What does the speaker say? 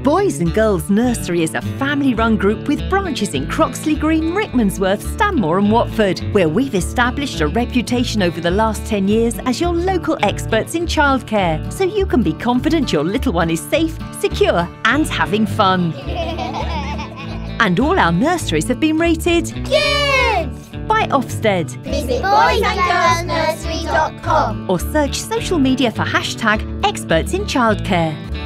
Boys and Girls Nursery is a family-run group with branches in Croxley Green, Rickmansworth, Stanmore and Watford, where we've established a reputation over the last 10 years as your local experts in childcare, so you can be confident your little one is safe, secure and having fun. And all our nurseries have been rated Good! by Ofsted. Visit boysandgirlsnursery.com Or search social media for #experts in childcare.